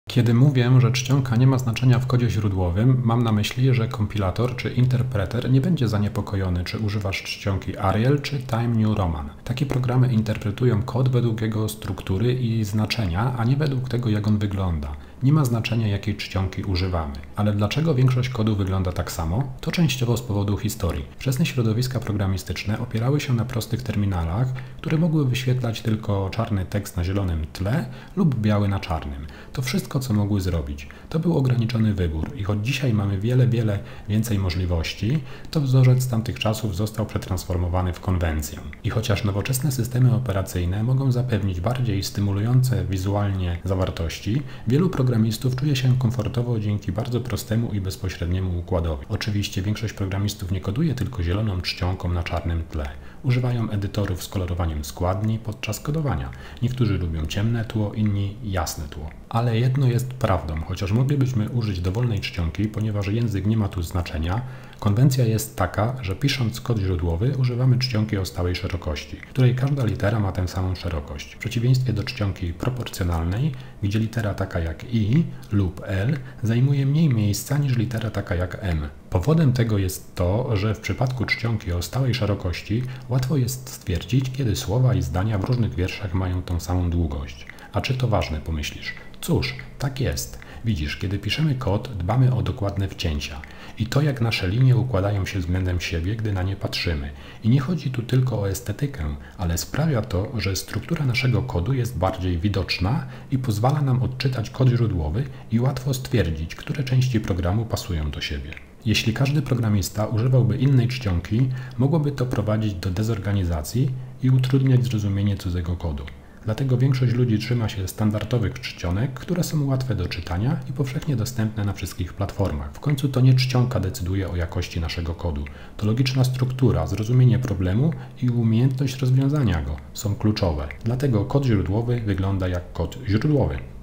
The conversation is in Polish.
Kiedy mówię, że czcionka nie ma znaczenia w kodzie źródłowym, mam na myśli, że kompilator czy interpreter nie będzie zaniepokojony, czy używasz czcionki Arial czy Time New Roman. Takie programy interpretują kod według jego struktury i znaczenia, a nie według tego, jak on wygląda. Nie ma znaczenia, jakiej czcionki używamy. Ale dlaczego większość kodu wygląda tak samo? To częściowo z powodu historii. Wczesne środowiska programistyczne opierały się na prostych terminalach, które mogły wyświetlać tylko czarny tekst na zielonym tle lub biały na czarnym. To wszystko, co mogły zrobić. To był ograniczony wybór i choć dzisiaj mamy wiele więcej możliwości, to wzorzec z tamtych czasów został przetransformowany w konwencję. I chociaż nowoczesne systemy operacyjne mogą zapewnić bardziej stymulujące wizualnie zawartości, wielu programistów czuje się komfortowo dzięki bardzo prostemu i bezpośredniemu układowi. Oczywiście większość programistów nie koduje tylko zieloną czcionką na czarnym tle. Używają edytorów z kolorowaniem składni podczas kodowania. Niektórzy lubią ciemne tło, inni jasne tło. Ale jedno jest prawdą, chociaż moglibyśmy użyć dowolnej czcionki, ponieważ język nie ma tu znaczenia, konwencja jest taka, że pisząc kod źródłowy używamy czcionki o stałej szerokości, której każda litera ma tę samą szerokość. W przeciwieństwie do czcionki proporcjonalnej, gdzie litera taka jak I lub L zajmuje mniej miejsca niż litera taka jak M. Powodem tego jest to, że w przypadku czcionki o stałej szerokości łatwo jest stwierdzić, kiedy słowa i zdania w różnych wierszach mają tą samą długość. A czy to ważne, pomyślisz? Cóż, tak jest. Widzisz, kiedy piszemy kod, dbamy o dokładne wcięcia i to, jak nasze linie układają się względem siebie, gdy na nie patrzymy. I nie chodzi tu tylko o estetykę, ale sprawia to, że struktura naszego kodu jest bardziej widoczna i pozwala nam odczytać kod źródłowy i łatwo stwierdzić, które części programu pasują do siebie. Jeśli każdy programista używałby innej czcionki, mogłoby to prowadzić do dezorganizacji i utrudniać zrozumienie cudzego kodu. Dlatego większość ludzi trzyma się standardowych czcionek, które są łatwe do czytania i powszechnie dostępne na wszystkich platformach. W końcu to nie czcionka decyduje o jakości naszego kodu. To logiczna struktura, zrozumienie problemu i umiejętność rozwiązania go są kluczowe. Dlatego kod źródłowy wygląda jak kod źródłowy.